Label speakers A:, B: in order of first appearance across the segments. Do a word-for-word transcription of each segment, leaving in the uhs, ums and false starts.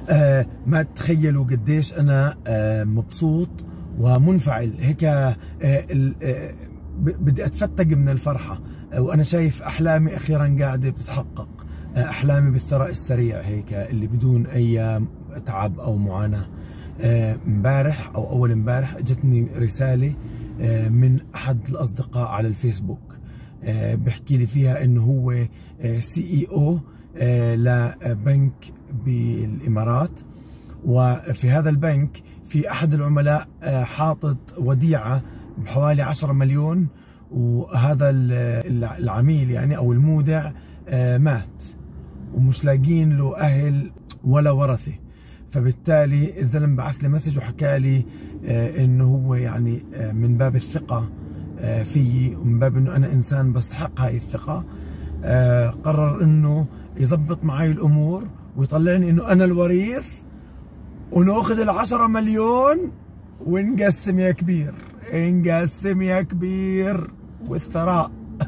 A: آه ما تتخيلوا قديش أنا آه مبسوط ومنفعل هيك. آه آه بدي أتفتق من الفرحة، آه وأنا شايف أحلامي أخيرا قاعدة بتتحقق. آه أحلامي بالثراء السريع هيك اللي بدون أي تعب أو معاناة. امبارح آه أو أول امبارح جتني رسالة آه من أحد الأصدقاء على الفيسبوك، آه بحكي لي فيها إنه هو سي إي أو لبنك بالإمارات، وفي هذا البنك في أحد العملاء حاطط وديعة بحوالي عشرة مليون، وهذا العميل يعني أو المودع مات ومش لاقين له أهل ولا ورثة. فبالتالي الزلم بعث لي مسج وحكى لي إنه هو يعني من باب الثقة فيي ومن باب إنه أنا إنسان بستحق هاي الثقة، قرر إنه يزبط معي الأمور ويطلعني إنه أنا الوريث، وناخذ العشرة مليون ونقسم يا كبير، نقسم يا كبير والثراء.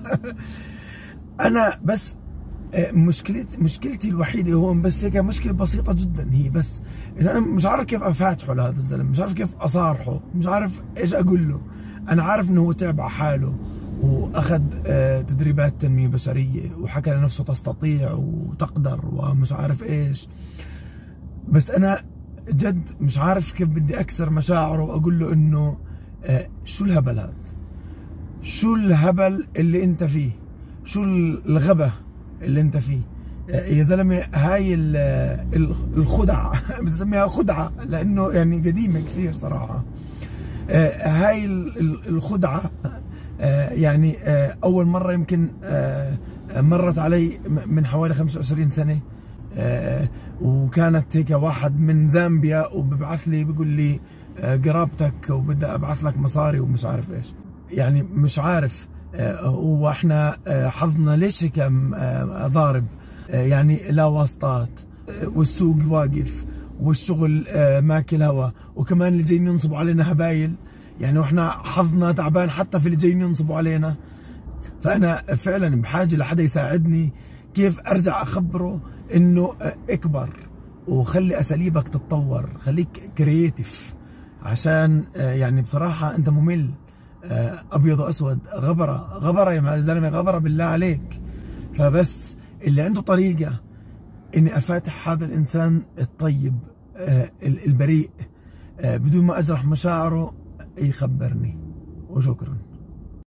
A: أنا بس مشكلتي مشكلتي الوحيدة هون بس هيك مشكلة بسيطة جدا، هي بس إنه أنا مش عارف كيف أفاتحه لهذا الزلمة، مش عارف كيف أصارحه، مش عارف إيش أقول له. أنا عارف إنه هو تعب على حاله واخذ تدريبات تنمية بشرية وحكى لنفسه تستطيع وتقدر ومش عارف ايش، بس انا جد مش عارف كيف بدي اكسر مشاعره واقول له انه شو الهبل هذا، شو الهبل اللي انت فيه، شو الغبا اللي انت فيه يا زلمه. هاي الخدعة بتسميها خدعة لانه يعني قديمة كثير صراحة. هاي الخدعة آه يعني آه أول مرة يمكن آه مرت علي من حوالي خمسة وعشرين سنة، آه وكانت هيك واحد من زامبيا وببعث لي بيقول لي آه قرابتك وبدي أبعث لك مصاري ومش عارف إيش. يعني مش عارف آه وإحنا آه حظنا ليش هيك آه ضارب، آه يعني لا واسطات، آه والسوق واقف والشغل آه ماكل هوا، وكمان اللي جايين ينصبوا علينا هبايل، يعني واحنا حظنا تعبان حتى في اللي جايين ينصبوا علينا. فانا فعلا بحاجه لحدا يساعدني كيف ارجع اخبره انه اكبر وخلي اساليبك تتطور، خليك كرييتيف، عشان يعني بصراحه انت ممل، ابيض واسود، غبره غبره يا زلمه، غبره بالله عليك. فبس اللي عنده طريقه اني افاتح هذا الانسان الطيب البريء بدون ما اجرح مشاعره يخبرني، وشكرا.